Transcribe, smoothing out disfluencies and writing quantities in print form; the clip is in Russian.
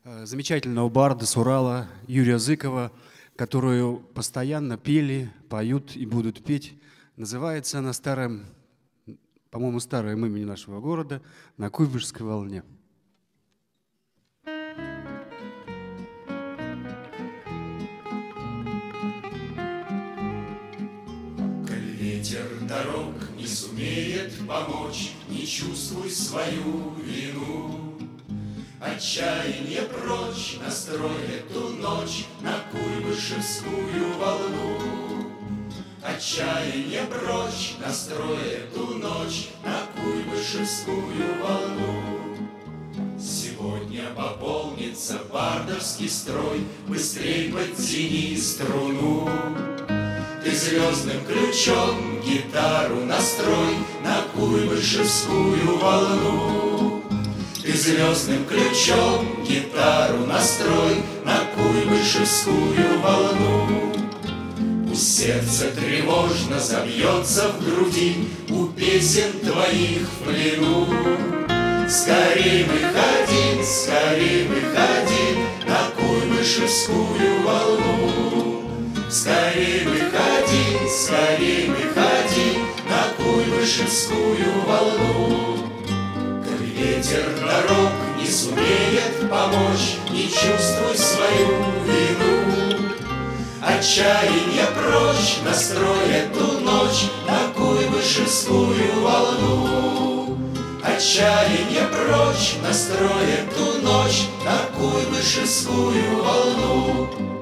замечательного барда с Урала Юрия Зыкова, которую постоянно пели, поют и будут петь. Называется она старым, по-моему, старым имени нашего города «На Куйбышевской волне». Ветер дорог не сумеет помочь, не чувствуй свою вину. Отчаяние прочь, настрой эту ночь на Куйбышевскую волну. Отчаяние прочь, настрой эту ночь на Куйбышевскую волну. Сегодня пополнится бардовский строй, быстрей подтяни струну. Ты звездным ключом гитару настрой на Куйбышевскую волну. Ты звездным ключом гитару настрой на Куйбышевскую волну. Пусть сердце тревожно забьется в груди у песен твоих в плену. Скорей выходи на Куйбышевскую волну. Скорей выходи на Куйбышевскую волну. Как ветер дорог не сумеет помочь, не чувствуй свою вину. Отчаяние прочь, настрой эту ночь на Куйбышевскую волну. Отчаяние прочь, настрой эту ночь на Куйбышевскую волну.